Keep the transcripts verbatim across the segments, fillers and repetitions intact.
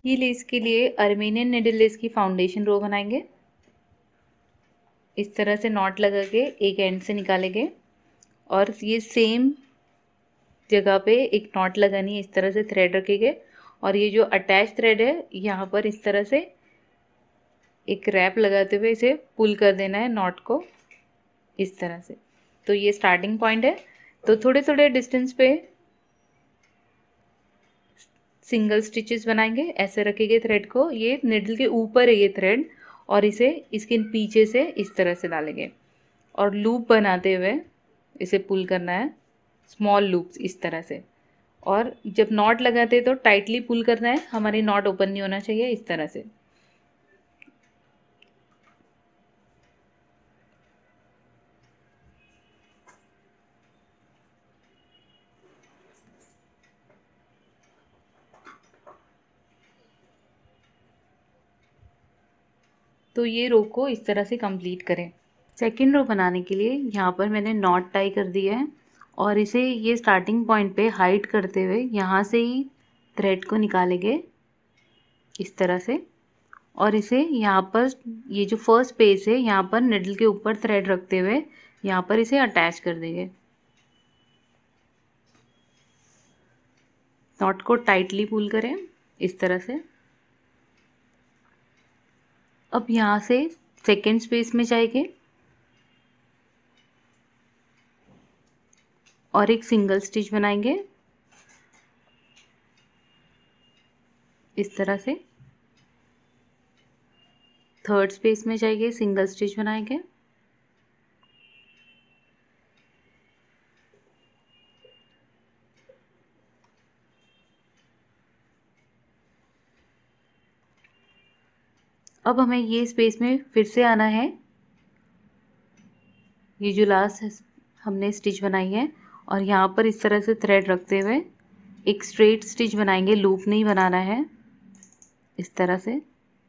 ये लेस के लिए अर्मेनियन निडल लेस की फाउंडेशन रो बनाएंगे। इस तरह से नॉट लगा के एक एंड से निकालेंगे और ये सेम जगह पे एक नॉट लगानी है। इस तरह से थ्रेड रखेंगे और ये जो अटैच थ्रेड है यहाँ पर इस तरह से एक रैप लगाते हुए इसे पुल कर देना है नॉट को, इस तरह से। तो ये स्टार्टिंग पॉइंट है। तो थोड़े थोड़े डिस्टेंस पे सिंगल स्टिचेस बनाएंगे। ऐसे रखेंगे थ्रेड को, ये निडल के ऊपर है ये थ्रेड, और इसे इसके पीछे से इस तरह से डालेंगे और लूप बनाते हुए इसे पुल करना है, स्मॉल लूप्स इस तरह से। और जब नॉट लगाते हैं तो टाइटली पुल करना है, हमारी नॉट ओपन नहीं होना चाहिए, इस तरह से। तो ये रो को इस तरह से कंप्लीट करें। सेकेंड रो बनाने के लिए यहाँ पर मैंने नॉट टाई कर दिया है और इसे ये स्टार्टिंग पॉइंट पे हाइड करते हुए यहाँ से ही थ्रेड को निकालेंगे इस तरह से। और इसे यहाँ पर ये जो फर्स्ट पेज है यहाँ पर निडल के ऊपर थ्रेड रखते हुए यहाँ पर इसे अटैच कर देंगे। नॉट को टाइटली पुल करें इस तरह से। अब यहाँ से सेकेंड स्पेस में जाएंगे और एक सिंगल स्टिच बनाएंगे इस तरह से। थर्ड स्पेस में जाएंगे, सिंगल स्टिच बनाएंगे। अब हमें ये स्पेस में फिर से आना है। ये जो लास्ट हमने स्टिच बनाई है और यहाँ पर इस तरह से थ्रेड रखते हुए एक स्ट्रेट स्टिच बनाएंगे, लूप नहीं बनाना है, इस तरह से।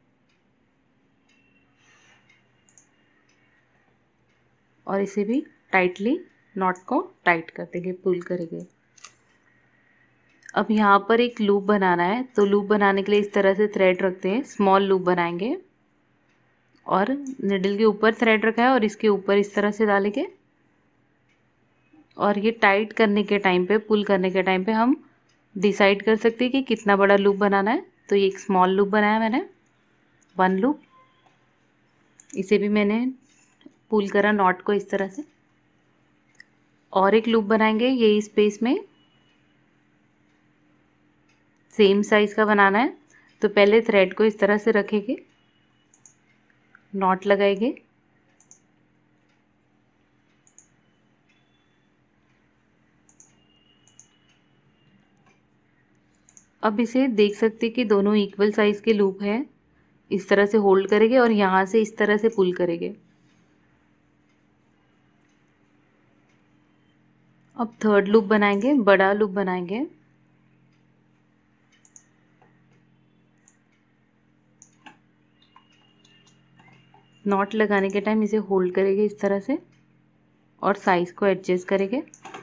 और इसे भी टाइटली नॉट को टाइट कर देंगे, पुल करेंगे। अब यहाँ पर एक लूप बनाना है, तो लूप बनाने के लिए इस तरह से थ्रेड रखते हैं, स्मॉल लूप बनाएंगे और निडल के ऊपर थ्रेड रखा है और इसके ऊपर इस तरह से डालेंगे। और ये टाइट करने के टाइम पे, पुल करने के टाइम पे हम डिसाइड कर सकते हैं कि कितना बड़ा लूप बनाना है। तो ये एक स्मॉल लूप बनाया मैंने, वन लूप। इसे भी मैंने पुल करा नॉट को इस तरह से। और एक लूप बनाएंगे यही स्पेस में, सेम साइज का बनाना है। तो पहले थ्रेड को इस तरह से रखेंगे, नॉट लगाएंगे, अब इसे देख सकते हैं कि दोनों इक्वल साइज के लूप हैं। इस तरह से होल्ड करेंगे और यहाँ से इस तरह से पुल करेंगे। अब थर्ड लूप बनाएंगे, बड़ा लूप बनाएंगे। नॉट लगाने के टाइम इसे होल्ड करेंगे इस तरह से और साइज को एडजस्ट करेंगे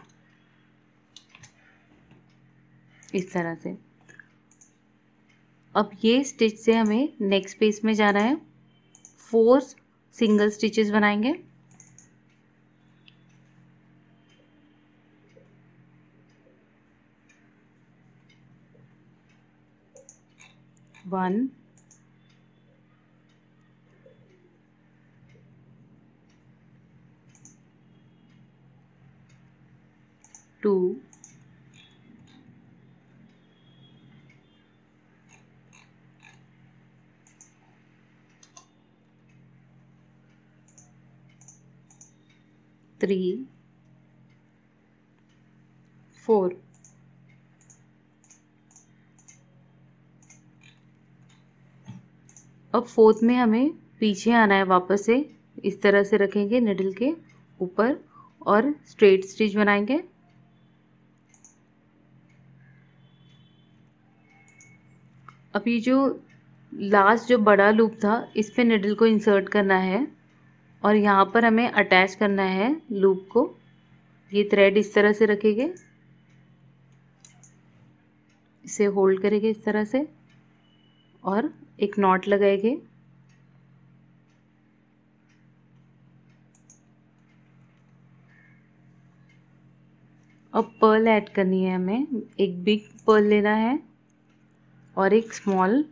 इस तरह से। अब ये स्टिच से हमें नेक्स्ट पेज में जाना है। फोर सिंगल स्टिचेस बनाएंगे। One, two, three, four. अब फोर्थ में हमें पीछे आना है वापस से, इस तरह से रखेंगे निडल के ऊपर और स्ट्रेट स्टिच बनाएंगे। अब ये जो लास्ट जो बड़ा लूप था इस पे निडल को इंसर्ट करना है और यहाँ पर हमें अटैच करना है लूप को। ये थ्रेड इस तरह से रखेंगे, इसे होल्ड करेंगे इस तरह से और एक नॉट लगाएंगे। अब पर्ल ऐड करनी है हमें। एक बिग पर्ल लेना है और एक स्मॉल।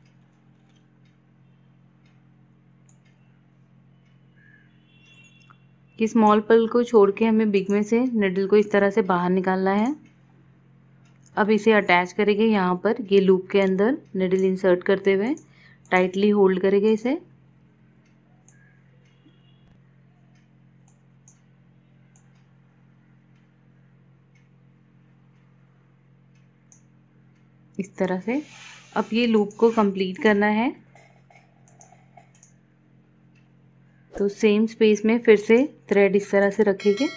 कि स्मॉल पर्ल को छोड़ के हमें बिग में से निडल को इस तरह से बाहर निकालना है। अब इसे अटैच करेंगे यहाँ पर, ये लूप के अंदर निडल इंसर्ट करते हुए टाइटली होल्ड करेंगे इसे। इस तरह से अब ये लूप को कंप्लीट करना है। तो सेम स्पेस में फिर से थ्रेड इस तरह से रखेंगे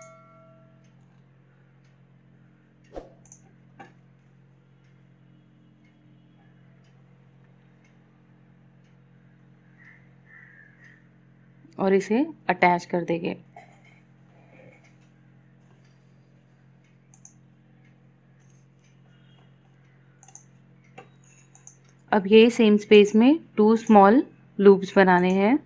और इसे अटैच कर देंगे। अब ये सेम स्पेस में टू स्मॉल लूप्स बनाने हैं।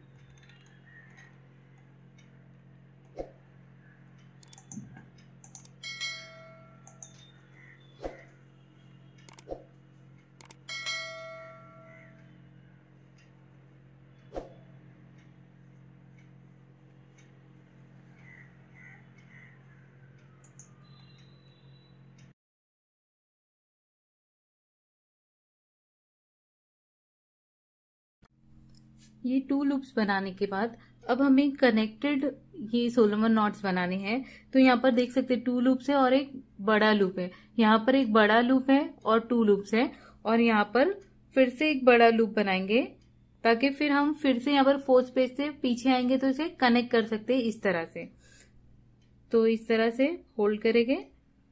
ये टू लूप्स बनाने के बाद अब हमें कनेक्टेड ये सोलोमन नॉट्स बनाने हैं। तो यहाँ पर देख सकते हैं टू लूप्स है और एक बड़ा लूप है। यहाँ पर एक बड़ा लूप है और टू लूप्स है और यहाँ पर फिर से एक बड़ा लूप बनाएंगे ताकि फिर हम फिर से यहाँ पर फोर्थ स्पेस से पीछे आएंगे तो इसे कनेक्ट कर सकते हैं इस तरह से। तो इस तरह से होल्ड करेंगे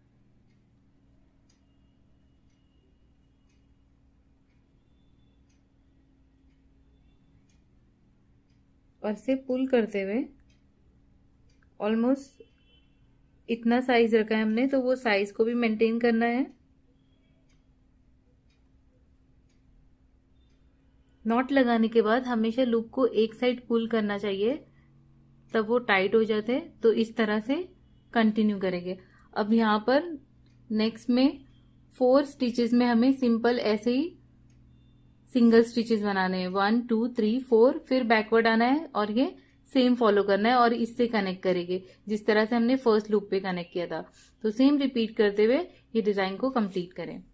और इसे पुल करते हुए ऑलमोस्ट इतना साइज रखा है हमने, तो वो साइज को भी मेंटेन करना है। नॉट लगाने के बाद हमेशा लूप को एक साइड पुल करना चाहिए, तब वो टाइट हो जाते हैं। तो इस तरह से कंटिन्यू करेंगे। अब यहाँ पर नेक्स्ट में फोर स्टिचेस में हमें सिंपल ऐसे ही सिंगल स्टिचेस बनाने हैं, वन टू थ्री फोर, फिर बैकवर्ड आना है और ये सेम फॉलो करना है और इससे कनेक्ट करेंगे जिस तरह से हमने फर्स्ट लूप पे कनेक्ट किया था। तो सेम रिपीट करते हुए ये डिजाइन को कंप्लीट करें।